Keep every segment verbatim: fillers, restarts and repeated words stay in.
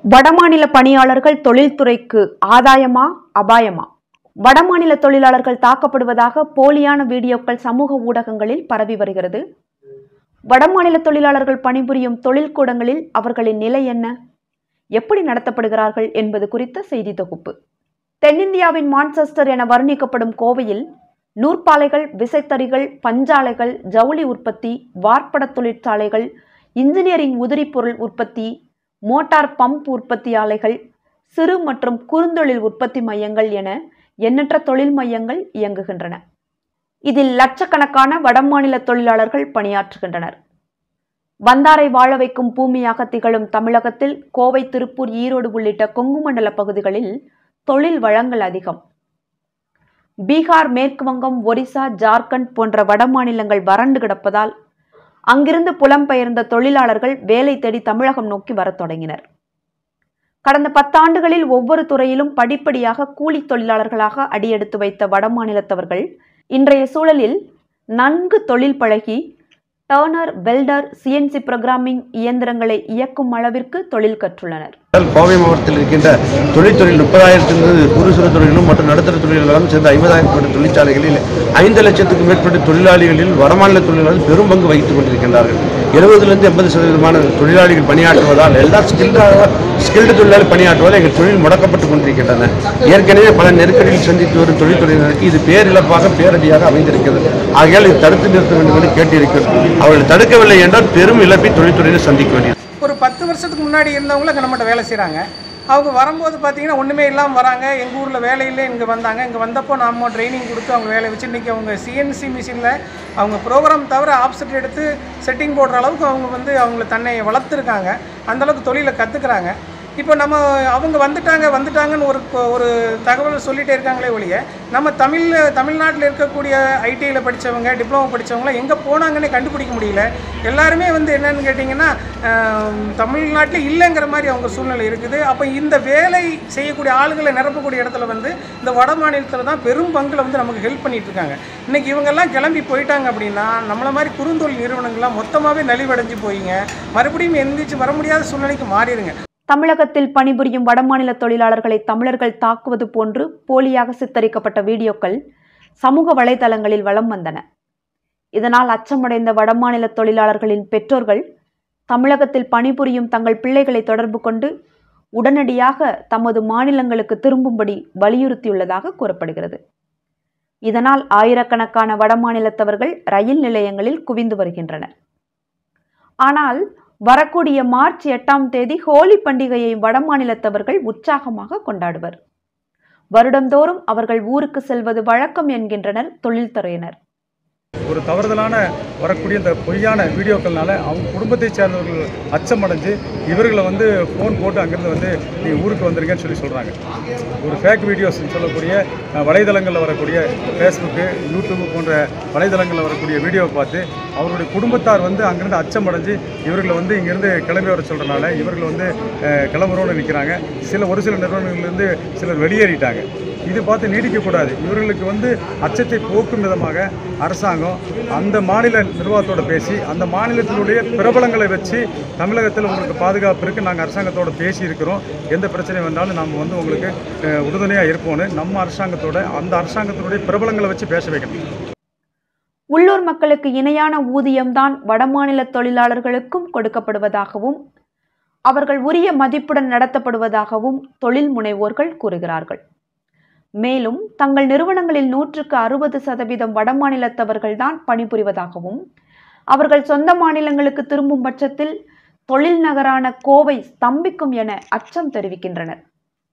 வடமாநில பணியாளர்கள் தொழில்துறைக்கு ஆதாயமா அபாயமா? வடமாநில தொழிலாளர்கள் தாக்கப்படுவதாக போலியான வீடியோக்கள் சமூக ஊடகங்களில் பரவி வருகிறது. வடமாநில தொழிலாளர்கள் பணிபுரியும் தொழிற்கூடங்களில் அவர்களின் நிலை என்ன, எப்படி நடத்தப்படுகிறார்கள் என்பது குறித்த செய்தி தொகுப்பு. தென்னிந்தியாவின் மான்செஸ்டர் என வர்ணிக்கப்படும் கோவையில் நூற்பாலைகள், விசைத்தறிகள், பஞ்சாலைகள், ஜவுளி உற்பத்தி, வார்ப்பட தொழிற்சாலைகள், இன்ஜினியரிங் உதிரி பொருள் உற்பத்தி, மோட்டார் பம்ப் உற்பத்தி ஆலைகள், சிறு மற்றும் குறுந்தொழில் உற்பத்தி மையங்கள் என எண்ணற்ற தொழில் மையங்கள் இயங்குகின்றன. இதில் லட்சக்கணக்கான வடமாநில தொழிலாளர்கள் பணியாற்றுகின்றனர். வந்தாரை வாழ வைக்கும் பூமியாக திகழும் தமிழகத்தில் கோவை, திருப்பூர், ஈரோடு உள்ளிட்ட கொங்கு மண்டல பகுதிகளில் தொழில் வளங்கள் அதிகம். பீகார், மேற்கு வங்கம், ஒரிசா, ஜார்க்கண்ட் போன்ற வடமாநிலங்கள் வறண்டு கிடப்பதால் அங்கிருந்து புலம்பெயர்ந்த தொழிலாளர்கள் வேலை தேடி தமிழகம் நோக்கி வரத் தொடங்கினர். கடந்த பத்தாண்டுகளில் ஒவ்வொரு துறையிலும் படிப்படியாக கூலி தொழிலாளர்களாக அடியெடுத்து வைத்த வடமாநிலத்தவர்கள் இன்றைய சூழலில் நன்கு தொழில் பழகி டர்னர், வெல்டர், சிஎன்சி புரோகிராமிங் இயந்திரங்களை இயக்கும் அளவிற்கு தொழில் கற்றுள்ளனர். கோவை மாவட்டத்தில் இருக்கின்ற தொழில்துறையில் முப்பதாயிரத்திலிருந்து குறு சிறு தொழிலும் மற்றும் நடுத்தர தொழில்களும் சேர்ந்த ஐம்பதாயிரம் தொழிற்சாலைகளில் ஐந்து லட்சத்துக்கும் மேற்பட்ட தொழிலாளிகளில் வடமாநில தொழிலாளர்கள் பெரும் பங்கு வகித்துக் கொண்டிருக்கின்றார்கள். எழுபதிலிருந்து எண்பது சதவீதமான தொழிலாளிகள் பணியாற்றுவதால் எல்லா ஸ்கில்டாக ஸ்கில்டு தொழிலாளி பணியாற்றுவதால் எங்கள் தொழில் முடக்கப்பட்டுக் கொண்டிருக்கின்றன. ஏற்கனவே பல நெருக்கடியில் சந்தித்து வரும் தொழில்துறையினருக்கு இது பேரிழப்பாக பேரடியாக அமைந்திருக்கிறது. ஆகையால் இது தடுத்து நிறுத்த வேண்டும் என்று கேட்டிருக்கிறது. அவர்கள் தடுக்கவில்லை என்றால் பெரும் இழப்பை தொழில்துறையினர் சந்திக்க வேண்டியது. ஒரு பத்து வருஷத்துக்கு முன்னாடி இருந்தவங்களும் அங்கே நம்மகிட்ட வேலை செய்கிறாங்க. அவங்க வரும்போது பார்த்தீங்கன்னா ஒன்றுமே இல்லாமல் வராங்க. எங்கள் ஊரில் வேலையிலே இங்கே வந்தாங்க. இங்கே வந்தப்போ நம்ம ட்ரைனிங் கொடுத்து அவங்க வேலையை வச்சு இன்றைக்கி அவங்க சிஎன்சி மிஷினில் அவங்க ப்ரோக்ராம் தவிர ஆப்செட் எடுத்து செட்டிங் போடுற அளவுக்கு அவங்க வந்து அவங்கள தன்னை வளர்த்துருக்காங்க. அந்தளவுக்கு தொழிலை கற்றுக்குறாங்க. இப்போ நம்ம அவங்க வந்துட்டாங்க வந்துட்டாங்கன்னு ஒரு ஒரு தகவல் சொல்லிகிட்டே இருக்காங்களே ஒழிய நம்ம தமிழ் தமிழ்நாட்டில் இருக்கக்கூடிய ஐடிஐயில் படித்தவங்க, டிப்ளமோ படித்தவங்களாம் எங்கே போனாங்கன்னே கண்டுபிடிக்க முடியல. எல்லாருமே வந்து என்னென்னு கேட்டிங்கன்னா தமிழ்நாட்டில் இல்லைங்கிற மாதிரி அவங்க சூழ்நிலை இருக்குது. அப்போ இந்த வேலை செய்யக்கூடிய ஆளுகளை நிரப்பக்கூடிய இடத்துல வந்து இந்த வட மாநிலத்தில் தான் பெரும் பங்கில் வந்து நமக்கு ஹெல்ப் பண்ணிகிட்டு இருக்காங்க. இன்றைக்கி இவங்கெல்லாம் கிளம்பி போயிட்டாங்க அப்படின்னா நம்மளை மாதிரி குறுந்தொழில் நிறுவனங்கள்லாம் மொத்தமாகவே நலிவடைஞ்சு போயிங்க மறுபடியும் எந்திரிச்சு வர முடியாத சூழ்நிலைக்கு மாறிடுங்க. தமிழகத்தில் பணிபுரியும் வடமாநில தொழிலாளர்களை தமிழர்கள் தாக்குவது போன்று போலியாக சித்தரிக்கப்பட்ட வீடியோக்கள் சமூக வலைதளங்களில் வலம் வந்தன. இதனால் அச்சமடைந்த வடமாநில தொழிலாளர்களின் பெற்றோர்கள் தமிழகத்தில் பணிபுரியும் தங்கள் பிள்ளைகளை தொடர்பு கொண்டு உடனடியாக தமது மாநிலங்களுக்கு திரும்பும்படி வலியுறுத்தியுள்ளதாக கூறப்படுகிறது. இதனால் ஆயிரக்கணக்கான வடமாநிலத்தவர்கள் ரயில் நிலையங்களில் குவிந்து வருகின்றனர். ஆனால் வரக்கூடிய மார்ச் எட்டாம் தேதி ஹோலி பண்டிகையை வடமாநிலத்தவர்கள் உற்சாகமாக கொண்டாடுவர். வருடந்தோறும் அவர்கள் ஊருக்கு செல்வது வழக்கம் என்கின்றனர் தொழில்துறையினர். ஒரு தவறுதலான வரக்கூடிய இந்த பொய்யான வீடியோக்கள்னால அவங்க குடும்பத்தை சேர்ந்தவர்கள் அச்சமடைஞ்சு இவர்களை வந்து ஃபோன் போட்டு அங்கேருந்து வந்து நீ ஊருக்கு வந்துருங்கன்னு சொல்லி சொல்கிறாங்க. ஒரு ஃபேக் வீடியோஸ் சொல்லக்கூடிய வலைதளங்களில் வரக்கூடிய ஃபேஸ்புக்கு, யூடியூப் போன்ற வலைதளங்களில் வரக்கூடிய வீடியோவை பார்த்து அவருடைய குடும்பத்தார் வந்து அங்கேருந்து அச்சமடைஞ்சு இவர்களை வந்து இங்கேருந்து கிளம்பி வர சொல்கிறனால இவர்கள் வந்து கிளம்புறோன்னு நிற்கிறாங்க. சில ஒரு சில நிறுவனங்கள்லேருந்து சிலர் வெளியேறிட்டாங்க. இது பார்த்து நீடிக்கக்கூடாது. இவர்களுக்கு வந்து அச்சத்தை போக்கும் விதமாக அரசாங்கம் அந்த மாநில நிர்வாகத்தோடு பேசி அந்த மாநிலத்தினுடைய பிரபலங்களை வச்சு தமிழகத்தில் உங்களுக்கு பாதுகாப்பு இருக்குது, நாங்கள் அரசாங்கத்தோடு பேசி இருக்கிறோம், எந்த பிரச்சனை வந்தாலும் நாம் வந்து உங்களுக்கு உறுதுணையாக இருப்போம்னு நம்ம அரசாங்கத்தோட அந்த அரசாங்கத்தினுடைய பிரபலங்களை வச்சு பேச வைக்கணும். உள்ளூர் மக்களுக்கு இணையான ஊதியம்தான் வடமாநில தொழிலாளர்களுக்கும் கொடுக்கப்படுவதாகவும் அவர்கள் உரிய மதிப்புடன் நடத்தப்படுவதாகவும் தொழில் முனைவோர்கள் கூறுகிறார்கள். மேலும் தங்கள் நிறுவனங்களில் நூற்றுக்கு அறுபது சதவீதம் வடமாநிலத்தவர்கள் தான் பணிபுரிவதாகவும் அவர்கள் சொந்த மாநிலங்களுக்கு திரும்பும் பட்சத்தில் தொழில் நகரான கோவை ஸ்தம்பிக்கும் என அச்சம் தெரிவிக்கின்றனர்.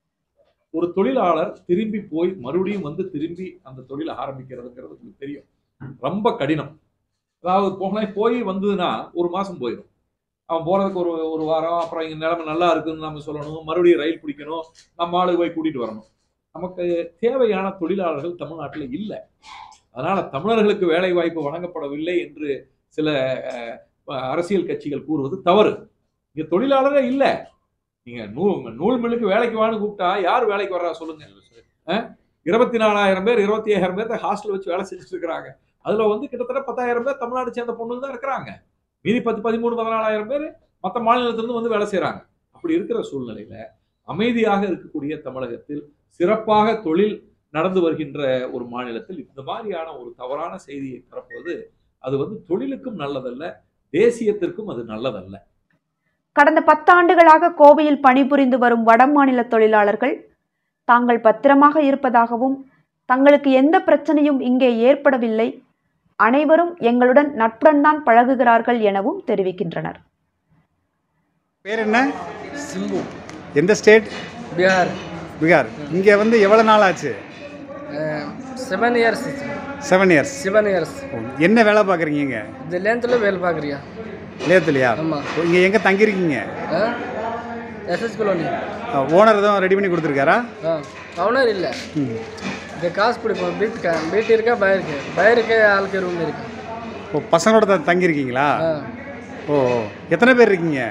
ஒரு தொழிலாளர் திரும்பி போய் மறுபடியும் வந்து திரும்பி அந்த தொழிலை ஆரம்பிக்கிறதுங்கிறது தெரியும், ரொம்ப கடினம். அதாவது போன போய் வந்ததுன்னா ஒரு மாசம் போயிடும். அவன் போறதுக்கு ஒரு ஒரு வாரம், அப்புறம் இங்க நிலைமை நல்லா இருக்குன்னு நம்ம சொல்லணும், மறுபடியும் ரயில் பிடிக்கணும், நம்ம ஆளு போய் கூட்டிட்டு வரணும். நமக்கு தேவையான தொழிலாளர்கள் தமிழ்நாட்டில் இல்லை. அதனால தமிழர்களுக்கு வேலை வாய்ப்பு வழங்கப்படவில்லை என்று சில அரசியல் கட்சிகள் கூறுவது தவறு. இங்க தொழிலாளரே இல்லை. நீங்க நூல் நூல் மில்லுக்கு வேலைக்கு வான்னு கூப்பிட்டா யார் வேலைக்கு வர்றா சொல்லுங்க? இருபத்தி நாலாயிரம் பேர் இருபத்தி ஐயாயிரம் பேர் ஹாஸ்டல் வச்சு வேலை செஞ்சுட்டு இருக்கிறாங்க. அதுல வந்து கிட்டத்தட்ட பத்தாயிரம் பேர் தமிழ்நாடு சேர்ந்த பொண்ணுங்க தான் இருக்கிறாங்க. மீதி பத்து பதிமூணு பதினாலாயிரம் பேர் மற்ற மாநிலத்திலிருந்து வந்து வேலை செய்யறாங்க. அப்படி இருக்கிற சூழ்நிலையில அமைதியாக இருக்கக்கூடிய தமிழகத்தில் சிறப்பாக தொழில் நடந்து வருகின்ற ஒரு மாநிலத்தில் இந்த மாதிரியான ஒரு தவறான செய்தியை பரப்புவது அது வந்து தொழிலுக்கும் நல்லதல்ல, தேசியத்திற்கும் அது நல்லதல்ல. கடந்த பத்தாண்டுகளாக கோவையில் பணிபுரிந்து வரும் வட மாநில தொழிலாளர்கள் தாங்கள் பத்திரமாக இருப்பதாகவும் தங்களுக்கு எந்த பிரச்சனையும் இங்கே ஏற்படவில்லை, அனைவரும் எங்களுடன் நட்புடன் தான் பழகுகிறார்கள் எனவும் தெரிவிக்கின்றனர். பேர் என்ன? சிம்பு. எந்த ஸ்டேட்? பீகார். பீகார். இங்கே வந்து எவ்வளோ நாள் ஆச்சு? Seven years. Seven years. Seven years. என்ன வேலை பார்க்குறீங்க இங்கே? இந்த லேந்தில் வேலை பார்க்குறியா? லேத்துலையா? ஆமாம். இங்கே எங்கே தங்கியிருக்கீங்க? SS colony. ஓனர் தான் ரெடி பண்ணி கொடுத்துருக்காரா? ஆ, ஓனர் இல்லை. இந்த காசு பிடிப்போம். வீட்டுக்கா வீட்டு இருக்கா பயிருக்கு பயிருக்கு ஆளுக்கு ரூம் இருக்கு. ஓ, பசங்களோட தான் தங்கியிருக்கீங்களா? ஓ, எத்தனை பேர் இருக்கீங்க?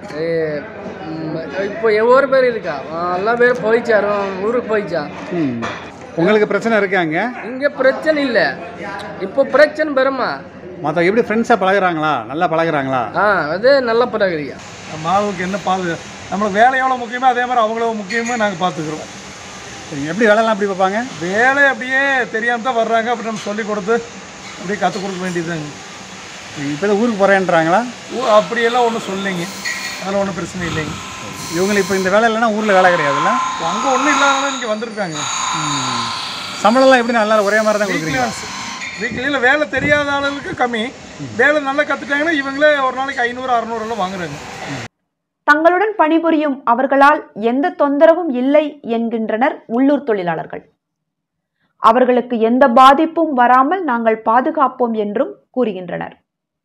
இப்போ எவ்வளோ பேர் இருக்கா? எல்லா பேரும் போயிச்சாரோ, ஊருக்கு போயிச்சா. ம், உங்களுக்கு பிரச்சனை இருக்காங்க? இங்கே பிரச்சனை இல்லை, இப்போ பிரச்சனை வருமா? மற்ற எப்படி ஃப்ரெண்ட்ஸாக பழகுறாங்களா? நல்லா பழகுறாங்களா? ஆ, அது நல்லா பழகுறியா. மாவுக்கு என்ன பாது நம்மளுக்கு வேலை எவ்வளோ முக்கியமோ அதே மாதிரி அவங்கள முக்கியமாக நாங்கள் பார்த்துக்குறோம். எப்படி வேலைலாம் எப்படி பார்ப்பாங்க? வேலை அப்படியே தெரியாமல் தான் வர்றாங்க, அப்படி நம்ம சொல்லிக் கொடுத்து அப்படியே கற்றுக் கொடுக்க வேண்டியதுதாங்க. இப்போ தான் ஊருக்கு போகிறேன்றாங்களா? ஊ அப்படியெல்லாம் ஒன்றும் சொல்லிங்க, அதில் ஒன்றும் பிரச்சனை இல்லைங்க. இவங்களுக்கு இப்போ இந்த வேலை இல்லைன்னா ஊரில் வேலை கிடையாதுல்ல? அங்கே ஒன்றும் இல்லாதனால இங்கே வந்திருக்காங்க. சம்பளம்லாம் எப்படி நல்லா ஒரே மாதிரி தான் கொடுக்குறீங்க? வீக்லியில் வேலை தெரியாத ஆளுகளுக்கு கம்மி, வேலை நல்லா கற்றுட்டாங்கன்னா இவங்களே ஒரு நாளைக்கு ஐநூறு அறநூறுலாம் வாங்குறாங்க. தங்களுடன் பணிபுரியும் அவர்களால் எந்த தொந்தரவும் இல்லை என்கின்றனர் உள்ளூர் தொழிலாளர்கள். அவர்களுக்கு எந்த பாதிப்பும் வராமல் நாங்கள் பாதுகாப்போம் என்றும் கூறுகின்றனர்.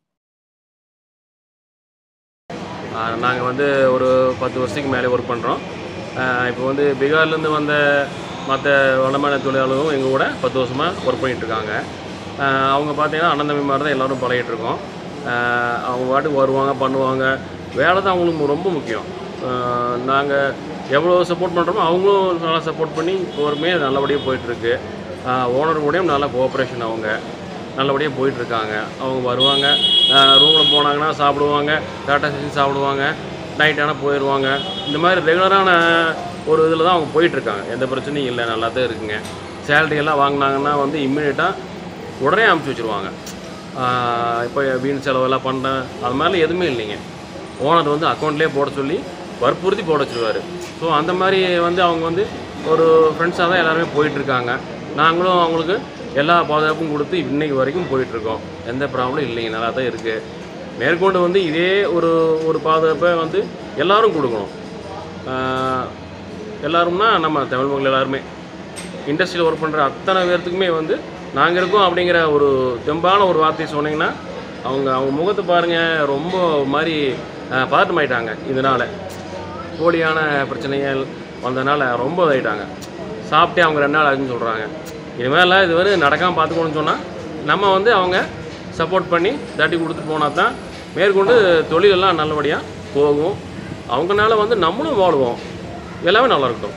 நாங்கள் வந்து ஒரு பத்து வருஷத்துக்கு மேலே ஒர்க் பண்ணுறோம். இப்போ வந்து பீகார்லேருந்து வந்த மற்ற வடமாநில தொழிலாளர்களும் எங்கள் கூட பத்து வருஷமாக ஒர்க் பண்ணிகிட்ருக்காங்க. அவங்க பார்த்தீங்கன்னா அண்ணன் தம்பி மாதிரி தான் எல்லோரும் பழகிட்டுருக்கோம். அவங்க பாட்டுக்கு வருவாங்க, பண்ணுவாங்க. வேலை தான் அவங்களுக்கு ரொம்ப முக்கியம். நாங்கள் எவ்வளோ சப்போர்ட் பண்ணுறோமோ அவங்களும் நல்லா சப்போர்ட் பண்ணி ஒருமே நல்லபடியாக போயிட்டுருக்கு. ஓனர் கூடயும் நல்லா கோஆப்ரேஷன், அவங்க நல்லபடியாக போயிட்டுருக்காங்க. அவங்க வருவாங்க, ரூமில் போனாங்கன்னா சாப்பிடுவாங்க, கரெக்டாக செஞ்சு சாப்பிடுவாங்க, நைட் ஆனால் போயிடுவாங்க. இந்த மாதிரி ரெகுலரான ஒரு இதில் தான் அவங்க போயிட்டுருக்காங்க. எந்த பிரச்சனையும் இல்லை, நல்லா தான் இருக்குங்க. சேலரி எல்லாம் வாங்கினாங்கன்னா வந்து இம்மிடியட்டாக உடனே அனுப்பிச்சி வச்சுருவாங்க. இப்போ வீண் செலவெல்லாம் பண்ணுறேன் அது மாதிரிலாம் எதுவுமே இல்லைங்க. ஓனர் வந்து அக்கௌண்ட்லேயே போட சொல்லி வற்புறுத்தி போட வச்சுருவார். ஸோ அந்த மாதிரி வந்து அவங்க வந்து ஒரு ஃப்ரெண்ட்ஸாக தான் எல்லாருமே போயிட்டுருக்காங்க. நாங்களும் அவங்களுக்கு எல்லா பாதுகாப்பும் கொடுத்து இன்றைக்கு வரைக்கும் போயிட்டுருக்கோம். எந்த ப்ராப்ளம் இல்லைங்க, நல்லா தான் இருக்குது. மேற்கொண்டு வந்து இதே ஒரு ஒரு பாதுகாப்பை வந்து எல்லோரும் கொடுக்கணும். எல்லாரும்னா நம்ம தமிழ் மக்கள் எல்லாருமே இண்டஸ்ட்ரியில் ஒர்க் பண்ணுற அத்தனை பேர்த்துக்குமே வந்து நாங்கள் இருக்கோம் அப்படிங்கிற ஒரு தெம்பான ஒரு வார்த்தையை சொன்னீங்கன்னா அவங்க அவங்க முகத்தை பாருங்கள், ரொம்ப மாதிரி பதட்டமாயிட்டாங்க. இதனால் போலியான பிரச்சனைகள் வந்ததுனால ரொம்ப இதாகிட்டாங்க. சாப்பிட்டே அவங்க ரெண்டு நாள் ஆகுதுன்னு சொல்கிறாங்க. இது மாதிரிலாம் இது வரை நடக்காமல் பார்த்துக்கணும்னு சொன்னால் நம்ம வந்து அவங்க சப்போர்ட் பண்ணி தட்டி கொடுத்துட்டு போனால் தான் மேற்கொண்டு தொழிலெல்லாம் நல்லபடியாக போகும். அவங்கனால வந்து நம்மளும் வாழுவோம், எல்லாமே நல்லா இருக்கட்டும்.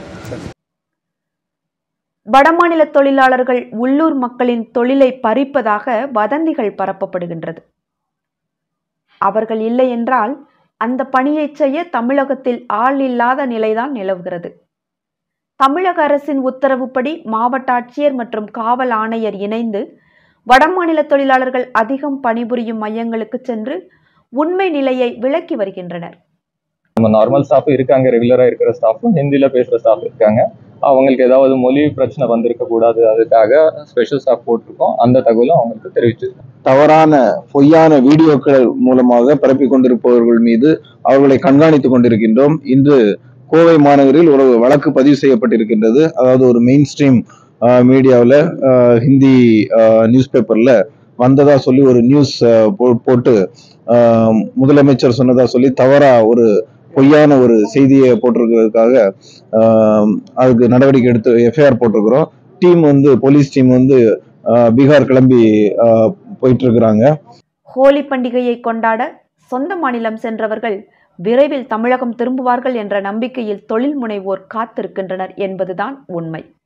வடமாநில தொழிலாளர்கள் உள்ளூர் மக்களின் தொழிலை பறிப்பதாக வதந்திகள் பரப்பப்படுகின்றது. அவர்கள் இல்லை என்றால் அந்த பணியை செய்ய தமிழகத்தில் ஆள் இல்லாத நிலைதான் நிலவுகிறது. தமிழக அரசின் உத்தரவுப்படி மாவட்ட ஆட்சியர் மற்றும் காவல் ஆணையர் இணைந்து வடமாநில தொழிலாளர்கள் அதிகம் பணிபுரியும் மையங்களுக்கு சென்று உண்மை நிலையை விளக்கி வருகின்றனர். நம்ம நார்மல் ஸ்டாஃப் இருக்காங்க, ரெகுலரா இருக்கிற ஸ்டாஃபும் ஹிந்தியில பேசுற ஸ்டாஃப் இருக்காங்க. அவங்களுக்கு ஏதாவது மொழி பிரச்சனை வந்திருக்க கூடாது, அதுக்காக ஸ்பெஷல் ஸ்டாஃப் போட்டிருக்கோம். அந்த தகவலும் அவங்களுக்கு தெரிவிச்சிருக்கோம். தவறான பொய்யான வீடியோக்கள் மூலமாக பரப்பிக் கொண்டிருப்பவர்கள் மீது அவர்களை கண்காணித்துக் கொண்டிருக்கின்றோம். இன்று கோவை மாநகரில் ஒரு வழக்கு பதிவு செய்யப்பட்டிருக்கின்றது. அதாவது ஒரு மெயின் ஸ்ட்ரீம் மீடியாவில் ஹிந்தி நியூஸ் பேப்பர்ல வந்ததா சொல்லி ஒரு நியூஸ் போட்டு முதலமைச்சர் சொன்னதா சொல்லி தவறா ஒரு பொய்யான ஒரு செய்தியை போட்டிருக்கிறதுக்காக அதுக்கு நடவடிக்கை எடுத்து எஃப்ஐஆர் போட்டிருக்கிறோம். டீம் வந்து போலீஸ் டீம் வந்து பீகார் கிளம்பி போயிட்டு இருக்கிறாங்க. ஹோலி பண்டிகையை கொண்டாட சொந்த மாநிலம் சென்றவர்கள் விரைவில் தமிழகம் திரும்புவார்கள் என்ற நம்பிக்கையில் தொழில் முனைவோர் காத்திருக்கின்றனர் என்பதுதான் உண்மை.